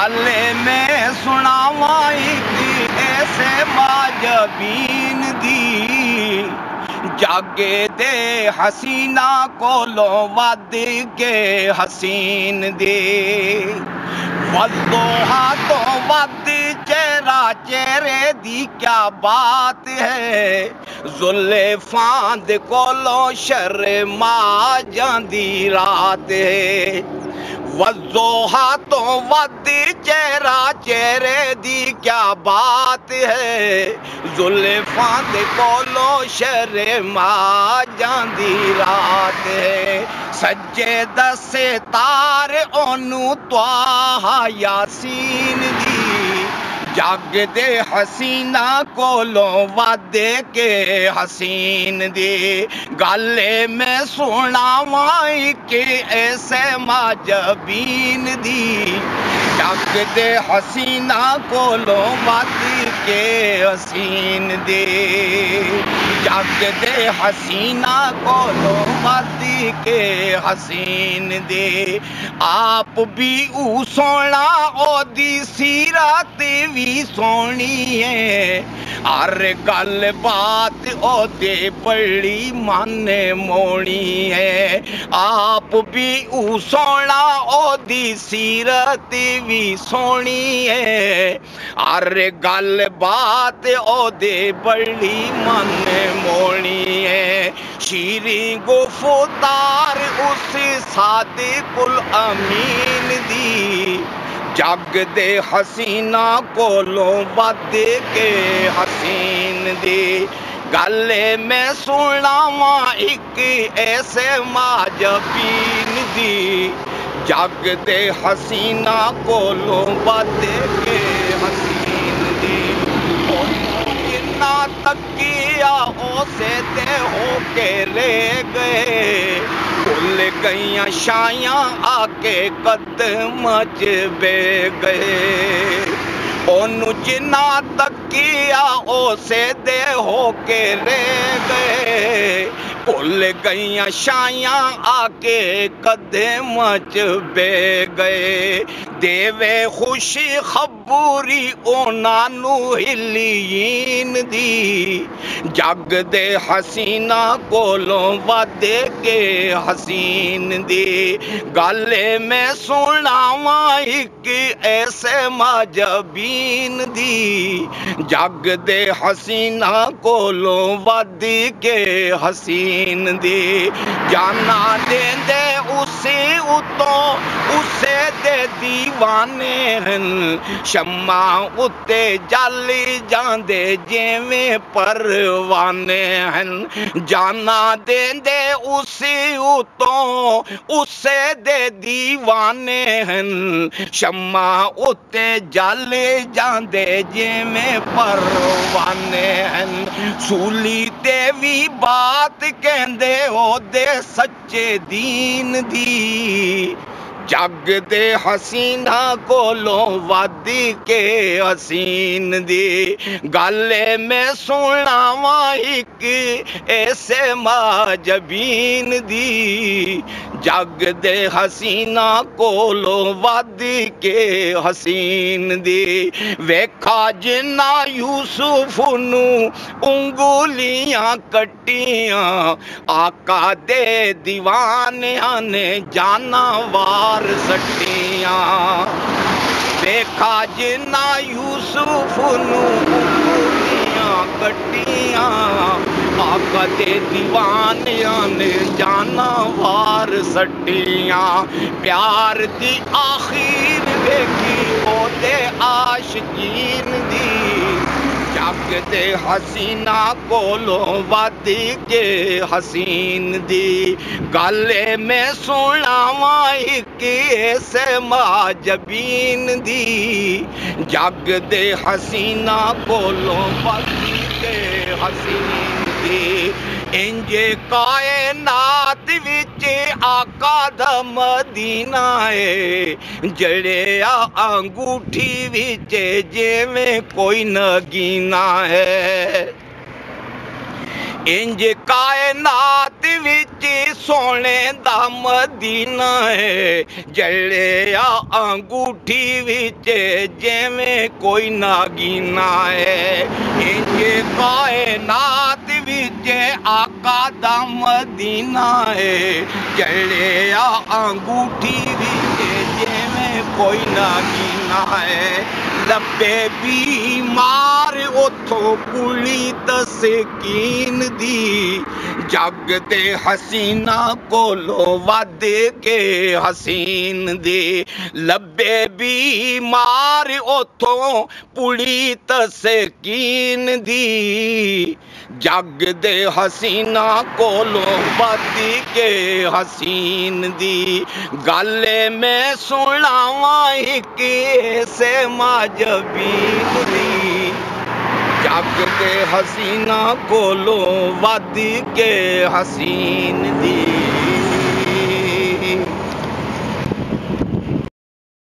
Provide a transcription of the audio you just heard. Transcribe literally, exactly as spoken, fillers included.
गाले में सुनावाई की ऐसे माजबीन दी जागे दे हसीना कोलो वद के हसीन दे वदो हाथों वद चेहरा चेहरे दी क्या बात है जुल्फां कोलो शर्मा जांदी रात है वज़ो हाथों वद चेहरा चेहरे दी क्या बात है जुल्फां दे कोलो शर्मा जांदी रात है सज्जे दसे तार ओनू त्वाहा यासीन दी जग दे हसीना कोलो वादे के हसीन दे गाले में सुनावाई के ऐसे माजबीन दी जग दे हसीना कोलो वादे के हसीन दे जग दे हसीना कोलो वादे के हसीन दे आप भी ऊ सोना ओदी सीरत भी सोनी है हर गल बात ओदे बड़ी माने मोनी है आप भी ऊ सोना ओदी सीरत भी सोनी है हर गल बात ओदे बड़ी माने मोनी है शीरी गुफ्तार उस सादिकुल अमीन दी जग दे हसीना कोलो वद के हसीन दे गले में सुनावा एक ऐसे माजबीन दी जग दे हसीना कोलो वद के हसीन दे किन्ना तकिया ओसे ते होके ले गए भुल गईया शाया आके कदम च बे गए ओनू जिन्ना तकिया ओसे दे होके रे गए भुल गईया शाया आके कदम च बे गए देवे खुशी खबूरी ओनानू हिलीन दी जग दे हसीना कोलो वादे के हसीन दी गाले में सुनावा एक ऐसे माजबीन दी जग दे हसीना कोलो वादे के हसीन दी जाना दे दे उसे उतो उसे दे दीवाने हन शम्मा उत्ते जाली जांदे जिवें परवाने हन जाना दे दे उसे उतो उसे दे दीवाने हन शम्मा उत्ते जाले जांदे जिवें परवाने हन सूली ते भी बात कहंदे ओदे सच्चे दीन दी जग दे हसीना कोलो वद के हसीन दी गाले में सुनावा एक ऐसे माजबीन दी जग दे हसीना कोलो वद के हसीन दी वेखा जिन्ना यूसुफ नू उंगुलियां कट्टियां आका दे दीवानियां ने जाना वार सट्टियां देखा जिन्ना यूसुफ नू उंगलियां कट्टियां आका दे दीवानियां ने जाना वार सट्टियां प्यार दी आखिर वेखी ओदे आशिकीन दी जग दे हसीना कोलो वद के हसीन दी गाले में सुनावा एक ऐसे माजबीन दी जग दे हसीना कोलो वद के हसीन दी इंजे कायनात विच आका दा मदीना है जड़े अंगूठी विच जिवें कोई नगीना है इंज कायनात विच सोने दा मदीना है जड़िया अंगूठी विच जिवें कोई नागीना है। इंजे कायनात विच आका दा मदीना है जड़िया अंगूठी विच जिवें कोई नागीना है। लब्बे बीमार उथों पुली तस्कीन दी जग दे हसीना कोलो वध के हसीन दी। लब्बे बीमार उथों पुली तस्कीन दी जग दे हसीना कोलो वध के हसीन दी। गल मैं सुनावा एक से माजबीन दी जग दे हसीना कोलो वध के हसीन दी।